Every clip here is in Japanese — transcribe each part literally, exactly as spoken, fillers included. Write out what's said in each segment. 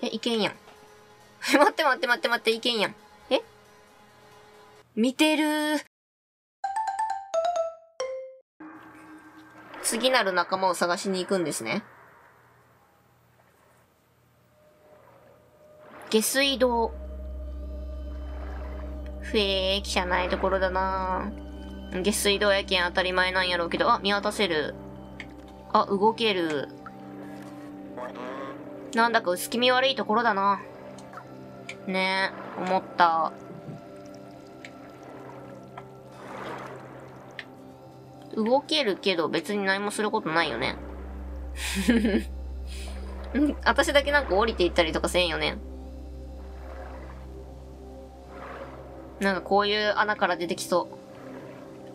いけんやん。待って待って待って待って、いけんやん。え見てるー。次なる仲間を探しに行くんですね。下水道。ふえー、汚いところだなぁ。下水道やけん当たり前なんやろうけど、あ、見渡せる。あ、動ける。なんだか薄気味悪いところだな。ねえ、思った。動けるけど別に何もすることないよね。私だけなんか降りていったりとかせんよね。なんかこういう穴から出てきそう。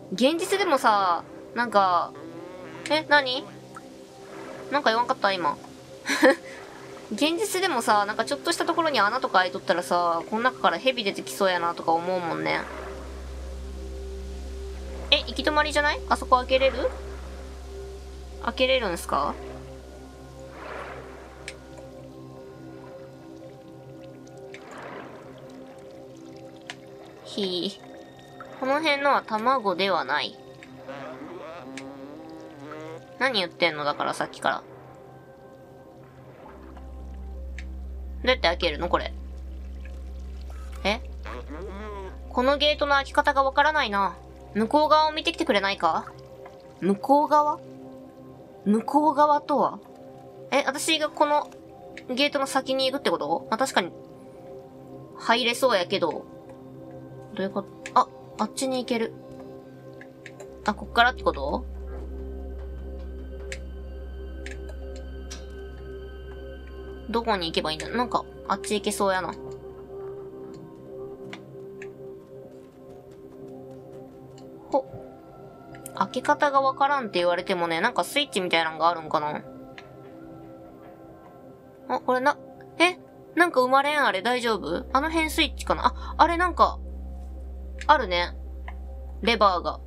現実でもさ、なんか、え、何なんか言わんかった今。現実でもさ、なんかちょっとしたところに穴とか開いとったらさ、この中から蛇出てきそうやなとか思うもんね。え、行き止まりじゃない？あそこ開けれる？開けれるんすか？ひー。この辺のは卵ではない。何言ってんのだからさっきから。どうやって開けるのこれ。え？このゲートの開き方がわからないな。向こう側を見てきてくれないか？向こう側？向こう側とは？え、私がこのゲートの先に行くってこと？まあ、確かに入れそうやけど。どういうこと？あ、あっちに行ける。あ、こっからってこと？どこに行けばいいんだ？なんか、あっち行けそうやな。ほ。開け方がわからんって言われてもね、なんかスイッチみたいなのがあるんかな？あ、これな、え？なんか生まれんあれ大丈夫？あの辺スイッチかな？あ、あれなんか、あるね。レバーが。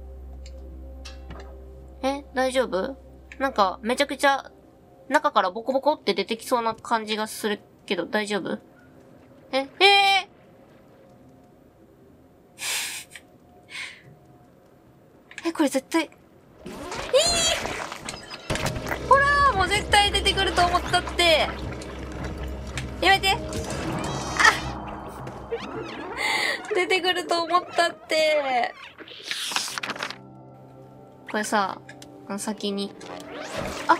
え？大丈夫？なんか、めちゃくちゃ、中からボコボコって出てきそうな感じがするけど、大丈夫？え？えー、え、これ絶対、えー、ほらー、もう絶対出てくると思ったって。やめて。あ出てくると思ったって。これさ、先に。あ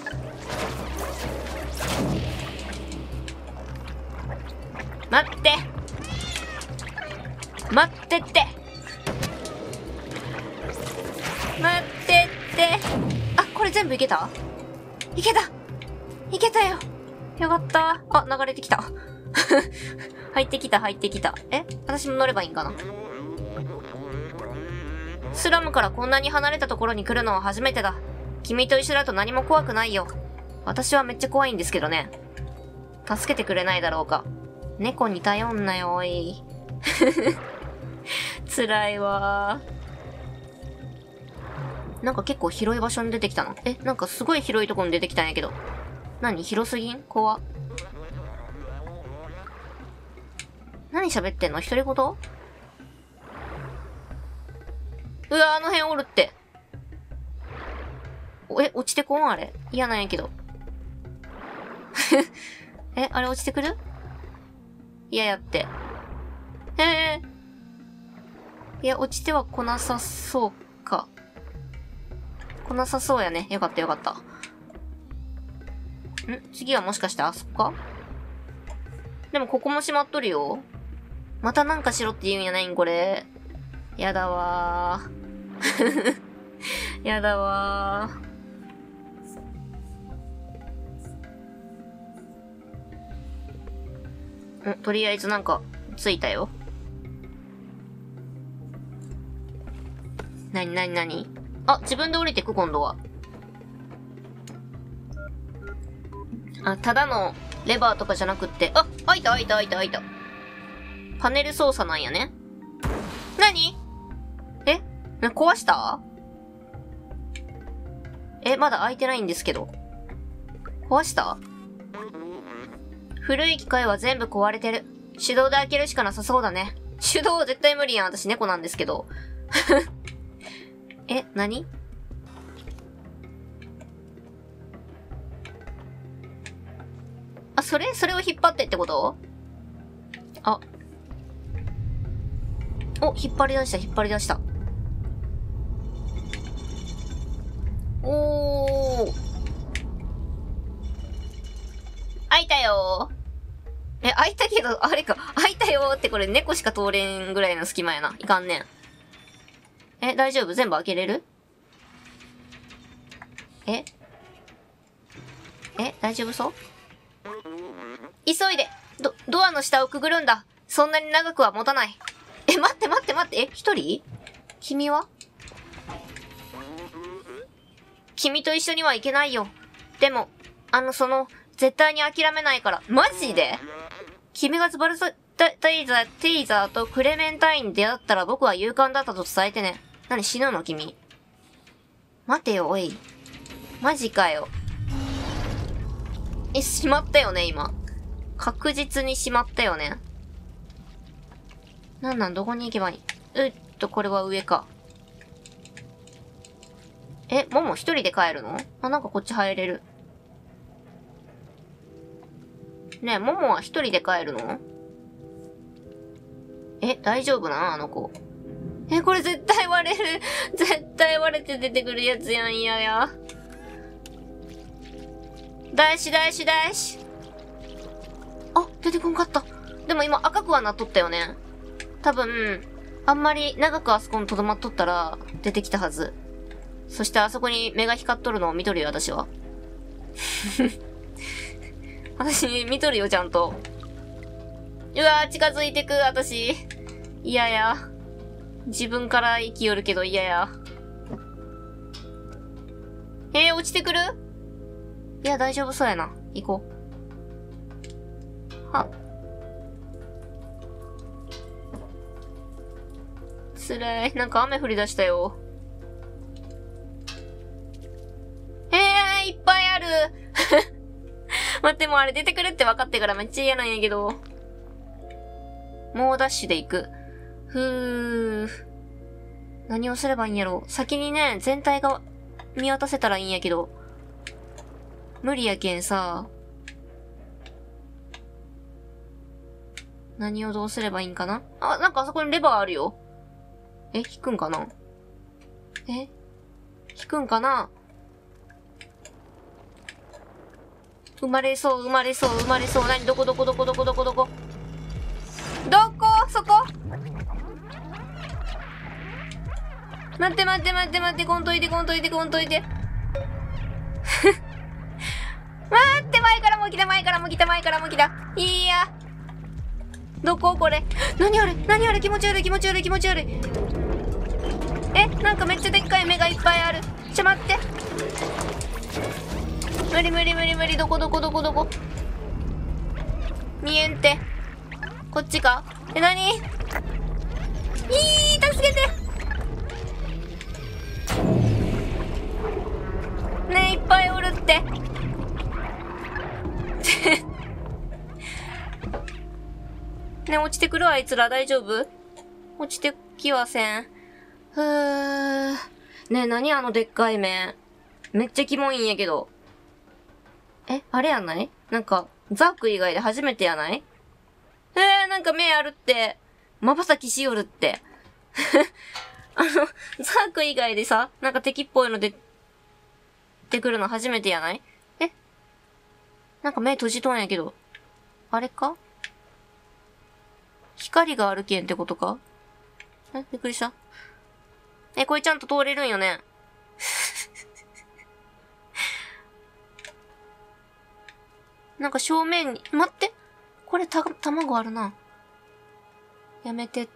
待って待ってって待ってって。あ、これ全部いけた？いけたいけたよ。よかった。あ、流れてきた。入ってきた入ってきた。え？私も乗ればいいんかな？スラムからこんなに離れたところに来るのは初めてだ。君と一緒だと何も怖くないよ。私はめっちゃ怖いんですけどね。助けてくれないだろうか。猫に頼んなよ、おい。辛いわー。なんか結構広い場所に出てきたの。え、なんかすごい広いところに出てきたんやけど。何？広すぎん？怖っ。何喋ってんの？独り言？うわ、あの辺おるって。え、落ちてこん？あれ。嫌なんやけど。え、あれ落ちてくる？嫌やって。へえ。いや、落ちては来なさそうか。来なさそうやね。よかったよかった。ん？次はもしかしてあそこか？でもここも閉まっとるよ。またなんかしろって言うんやないんこれ。やだわー。やだわー。ん、とりあえずなんか、ついたよ。なになになに？あ、自分で降りてく今度は。あ、ただのレバーとかじゃなくって、あ、開いた開いた開いた開いた。パネル操作なんやね。なに？え？壊した？え、まだ開いてないんですけど。壊した？ 古い機械は全部壊れてる。手動で開けるしかなさそうだね。手動絶対無理やん。私猫なんですけど。え、何？あ、それそれを引っ張ってってこと？あ。お、引っ張り出した、引っ張り出した。おー。開いたよー。え、開いたけど、あれか。開いたよーってこれ猫しか通れんぐらいの隙間やな。いかんねん。え、大丈夫？全部開けれる？ええ、大丈夫そう？急いでド、ドアの下をくぐるんだ。そんなに長くは持たない。え、待って待って待って。え、一人？君は？君と一緒には行けないよ。でも、あの、その、絶対に諦めないから。マジで？君がズバルサ、テイザー、テイザーとクレメンタインに出会ったら僕は勇敢だったと伝えてね。何、死ぬの君？待てよ、おい。マジかよ。え、しまったよね、今。確実にしまったよね。なんなん、どこに行けばいい？うっと、これは上か。え、もも一人で帰るの？あ、なんかこっち入れる。ねえ、ももは一人で帰るの？え、大丈夫な？あの子。え、これ絶対割れる。絶対割れて出てくるやつやん、やや。大し大し大し。あ、出てこんかった。でも今赤くはなっとったよね。多分、あんまり長くあそこに留まっとったら出てきたはず。そしてあそこに目が光っとるのを見とるよ、私は。私、見とるよ、ちゃんと。うわー、近づいてく、私。いやや。自分から生きよるけど嫌や。えー、落ちてくる？いや、大丈夫そうやな。行こう。は。辛い。なんか雨降り出したよ。えー、いっぱいある。待って、もうあれ出てくるって分かってからめっちゃ嫌なんやけど。猛ダッシュで行く。ふー。何をすればいいんやろ。先にね、全体が見渡せたらいいんやけど。無理やけんさ。何をどうすればいいんかな？あ、なんかあそこにレバーあるよ。え、引くんかな？え？引くんかな？生まれそう、生まれそう、生まれそう。何？どこどこどこどこどこどこどこ？そこ？待って待って待って待って、こんといてこんといてこんといて。待って、前からも来た、前からも来た、前からも来た。いや。どここれ。何あれ何あれ、気持ち悪い気持ち悪い気持ち悪い。え、なんかめっちゃでっかい目がいっぱいある。ちょ、待って。無理無理無理無理、どこどこどこどこ。見えんて。こっちか？え、なに？いー、助けて。ねえ、いっぱいおるって。ねえ、落ちてくるあいつら、大丈夫？落ちてきはせん。ふー。ねえ、何あのでっかい目。めっちゃキモいんやけど。え、あれやない？なんか、ザーク以外で初めてやない？えー、なんか目あるって。瞬きしよるって。あの、ザーク以外でさ、なんか敵っぽいので、出てくるの初めてやない？え？なんか目閉じとんやけど。あれか？光があるけんってことか？え、びっくりした。え、これちゃんと通れるんよね。なんか正面に、待って。これた、卵あるな。やめてって。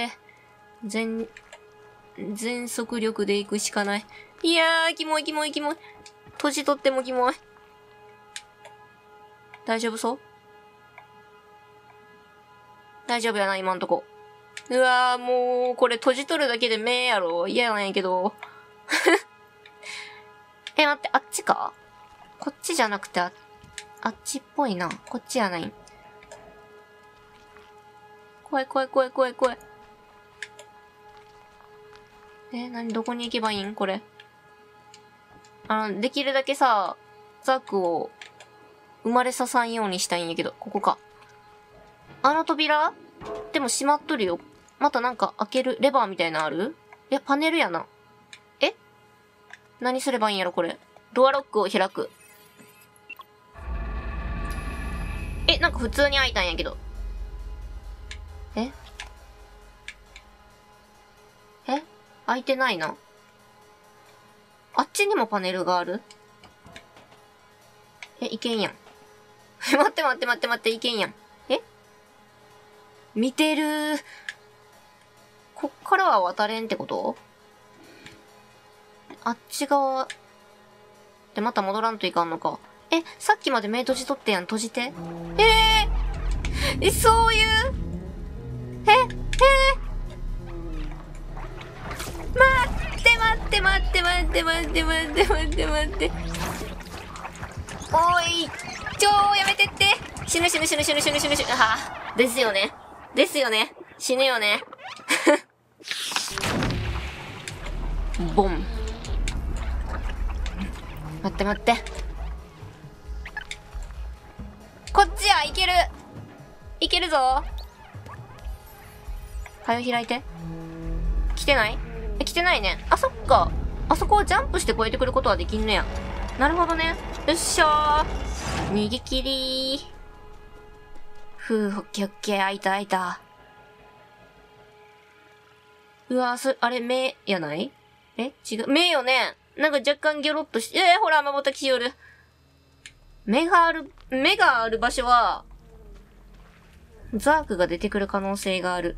全、全速力で行くしかない。いやー、キモいキモいキモい。閉じとってもキモい。大丈夫そう？大丈夫やな、今んとこ。うわー、もう、これ閉じとるだけで目やろ。嫌なんやけど。え、待って、あっちか？こっちじゃなくて、あ、あっちっぽいな。こっちやない。 怖い怖い怖い怖い怖い。え、なに、どこに行けばいいんこれ。あの、できるだけさ、ザクを生まれささんようにしたいんやけど、ここか。あの扉でも閉まっとるよ。またなんか開けるレバーみたいなのある？いや、パネルやな。え？何すればいいんやろ、これ。ドアロックを開く。え、なんか普通に開いたんやけど。え？え？開いてないな。あっちにもパネルがある？え、いけんやん。待って待って待って待って、いけんやん。え？見てるー。こっからは渡れんってこと？あっち側。で、また戻らんといかんのか。え、さっきまで目閉じとってやん。閉じて。えー、え、そういう。え、えー、待って待って待って待って待って待って待って待って。おい、ちょーやめてって。死ぬ死ぬ死ぬ死ぬ死ぬ死ぬ死ぬ。はぁ、ですよね。ですよね。死ぬよね。ボン。待って待って。こっちや、いける。いけるぞ。はよ開いて。来てない？え、来てないね。あ、そっか。あそこをジャンプして越えてくることはできんのや。なるほどね。よっしゃー。逃げ切りー。ふぅ、オッケーオッケー、開いた開いた。うわー、そ、あれ、目やない？え違う。目よね。なんか若干ギョロッとし、えー、ほら、まばたきしよる。目がある、目がある場所は、ザークが出てくる可能性がある。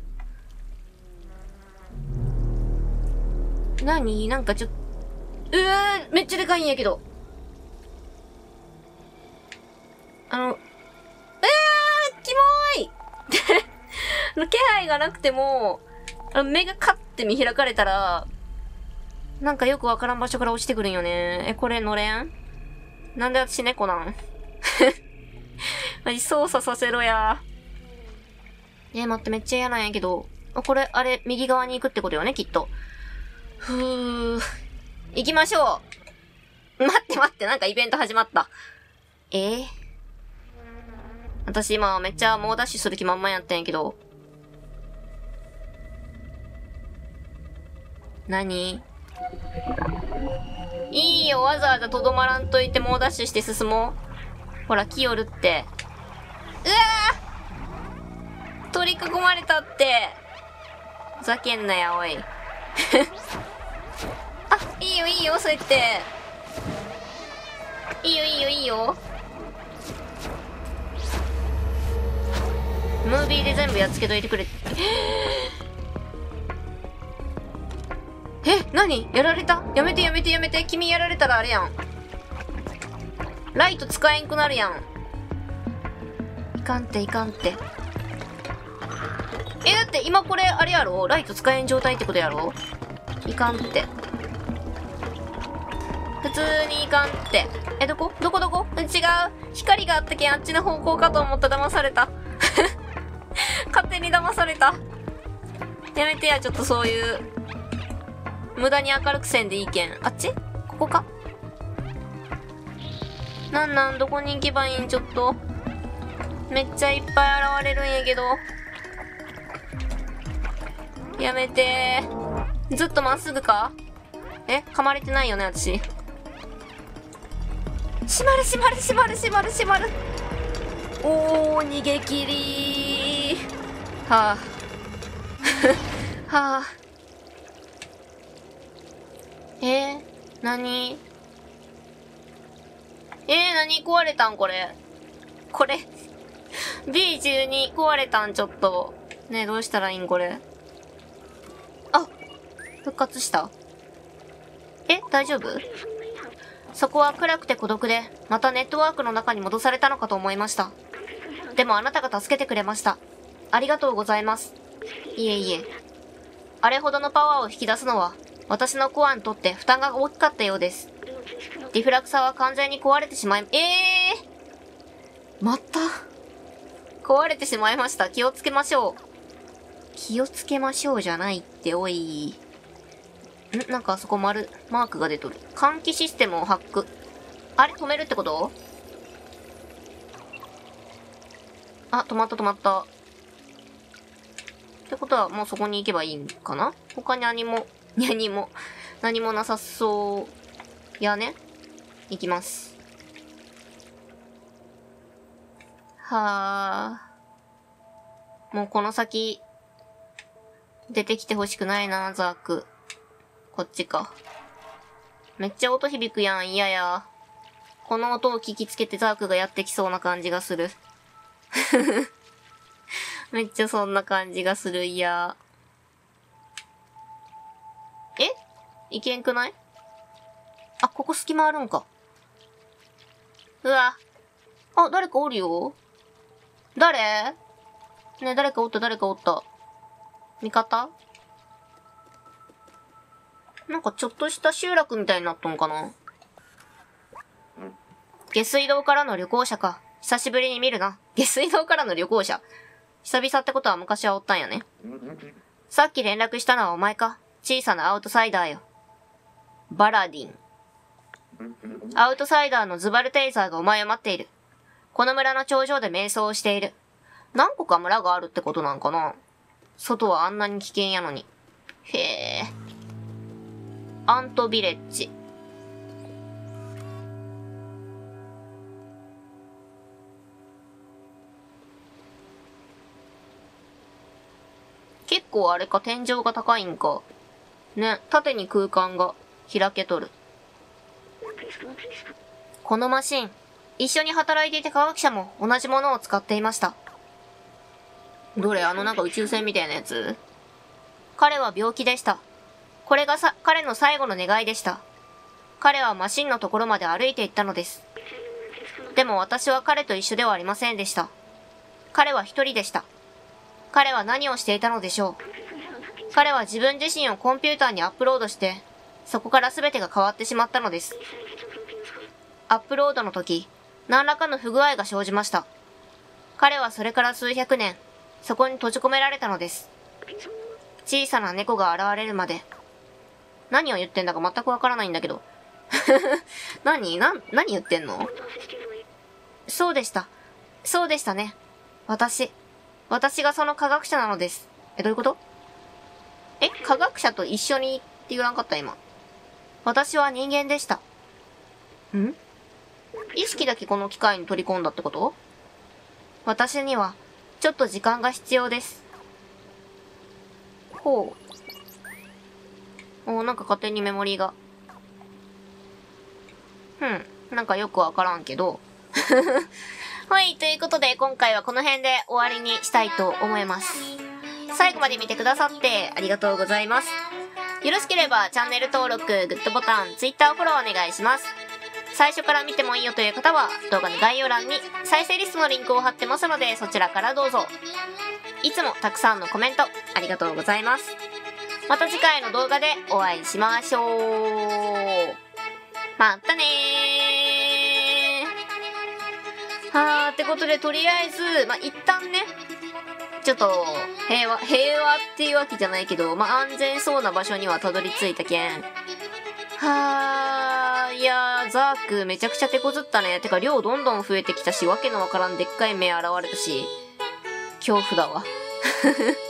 なに？なんかちょっと、うわー、めっちゃでかいんやけど。あの、うわー、キモーい気配がなくても、あの目がカッて見開かれたら、なんかよくわからん場所から落ちてくるんよね。え、これ乗れん？なんで私猫なんマジ操作させろや。え、待って、めっちゃ嫌なんやけど。これ、あれ、右側に行くってことよね、きっと。ふー。行きましょう。待って待って、なんかイベント始まった。えー、私今めっちゃ猛ダッシュする気満々やったんやけど。何？いいよ、わざわざとどまらんといて猛ダッシュして進もう。ほら、来よるって。うわー！取り囲まれたって。ふざけんなや、おい。あ、いいよいいよ、そうやって。いいよいいよいいよ。ムービーで全部やっつけといてくれ。え、何？やられた？やめてやめてやめて。君やられたらあれやん。ライト使えんくなるやん。いかんっていかんって。え、だって今これあれやろ？ライト使えん状態ってことやろ？いかんって。普通にいかんって。え、どこ？どこどこ？違う。光があったけんあっちの方向かと思った。騙された。勝手に騙された。やめてや、ちょっとそういう。無駄に明るくせんでいいけん。あっち？ここか？なんなんどこに行けばいいん？ちょっと。めっちゃいっぱい現れるんやけど。やめてー。ずっとまっすぐか？え？噛まれてないよね、私。閉まる閉まる閉まる閉まる閉まる。おー、逃げ切りー。はぁ、あ。はぁ、あ。えー、何？えー、何壊れたんこれ。これ。ビーじゅうに 壊れたんちょっと。ねえ、どうしたらいいんこれ。あ、復活した。え、大丈夫？そこは暗くて孤独で、またネットワークの中に戻されたのかと思いました。でもあなたが助けてくれました。ありがとうございます。いえいえ。あれほどのパワーを引き出すのは、私のコアにとって負担が大きかったようです。ディフラクサーは完全に壊れてしまい、えーまた壊れてしまいました。気をつけましょう。 気をつけましょうじゃないって、おい。んなんかあそこ丸、マークが出とる。換気システムをハック。あれ止めるってこと？あ、止まった止まった。ってことはもうそこに行けばいいんかな？他に何も、何も、何もなさそう。やね。行きます。はあ。もうこの先、出てきてほしくないな、ザーク。こっちか。めっちゃ音響くやん、嫌や。この音を聞きつけてザークがやってきそうな感じがする。めっちゃそんな感じがする、いや。え？いけんくない？あ、ここ隙間あるんか。うわ。あ、誰かおるよ。誰？ねえ、誰かおった、誰かおった。味方？なんかちょっとした集落みたいになっとんかな。下水道からの旅行者か。久しぶりに見るな。下水道からの旅行者。久々ってことは昔はおったんやね。さっき連絡したのはお前か。小さなアウトサイダーよ。バラディン。アウトサイダーのズバルテイザーがお前を待っている。この村の頂上で瞑想をしている。何個か村があるってことなんかな。外はあんなに危険やのに。へえ。アントビレッジ。結構あれか、天井が高いんか。ね、縦に空間が開けとる。このマシン、一緒に働いていた科学者も同じものを使っていました。どれ？あのなんか宇宙船みたいなやつ？彼は病気でした。これがさ、彼の最後の願いでした。彼はマシンのところまで歩いて行ったのです。でも私は彼と一緒ではありませんでした。彼は一人でした。彼は何をしていたのでしょう。彼は自分自身をコンピューターにアップロードして、そこから全てが変わってしまったのです。アップロードの時、何らかの不具合が生じました。彼はそれから数百年、そこに閉じ込められたのです。小さな猫が現れるまで。何を言ってんだか全くわからないんだけど。何？な、何言ってんの？そうでした。そうでしたね。私。私がその科学者なのです。え、どういうこと？え、科学者と一緒にって言わんかった今。私は人間でした。ん？意識だけこの機械に取り込んだってこと？私には、ちょっと時間が必要です。ほう。おー、なんか勝手にメモリーが。うん。なんかよくわからんけど。はい、ということで今回はこの辺で終わりにしたいと思います。最後まで見てくださってありがとうございます。よろしければチャンネル登録、グッドボタン、Twitter フォローお願いします。最初から見てもいいよという方は動画の概要欄に再生リストのリンクを貼ってますのでそちらからどうぞ。いつもたくさんのコメントありがとうございます。また次回の動画でお会いしましょう。またねー。はーってことでとりあえず、まあ、一旦ね、ちょっと平和、平和っていうわけじゃないけど、まあ、安全そうな場所にはたどり着いたけん。はー、いやー、ザークめちゃくちゃ手こずったね。てか量どんどん増えてきたし、わけのわからんでっかい目現れたし、恐怖だわ。